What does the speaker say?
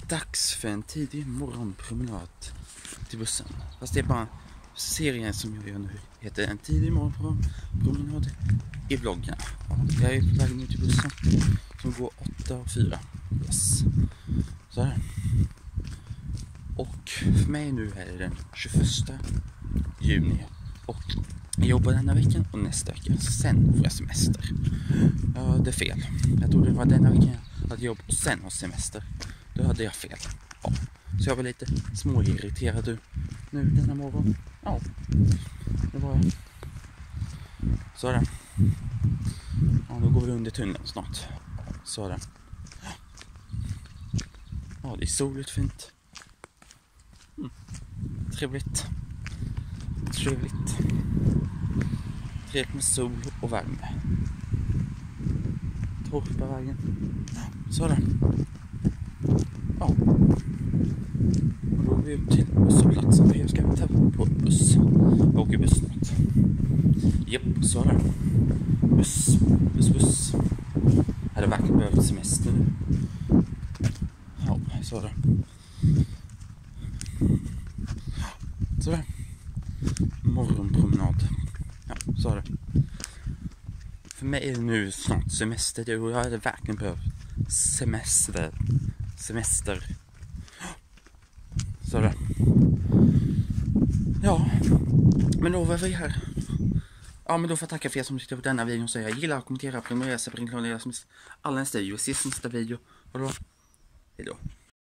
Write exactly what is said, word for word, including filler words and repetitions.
dags för en tidig morgonpromenad till bussen. Fast det är bara serien som jag gör nu heter en tidig morgonpromenad i vloggen. Jag är på väg nu till bussen som går åtta och fyra. Yes. Så här. Och för mig nu är det den tjugoförsta juni. Och jag jobbar denna veckan och nästa vecka. Sen får jag semester. Ja, det är fel. Jag trodde det var denna veckan jag hade jobb och sen har semester. Då hade jag fel. Ja. Så jag var lite småirriterad nu denna morgon. Ja, det var jag. Så är det. Ja, då går vi under tunneln snart. Så är det. Ja, det är soligt fint. Mm. Trevligt. Trevligt. Trevligt med sol och värme. Torparvägen. Så är det. Ja. Och då går vi upp till busshållplatsen. Jag ska ta på buss. Jag åker buss snart. Japp, så är det. Buss, buss, buss. Jag hade verkligen behövt semester nu. Ja, så är det. Så är det. Morgonpromenad. Ja, så är det. För mig är det nu snart semester och jag hade verkligen behövt semester. Semester. Så är det. Ja, men då var vi här. Ja, men då får jag tacka för er som tyckte på denna videon. Så jag gillar, kommentera, prenumerera, prenumerera som alla nästa video. Vi ses nästa video. Och då, hejdå.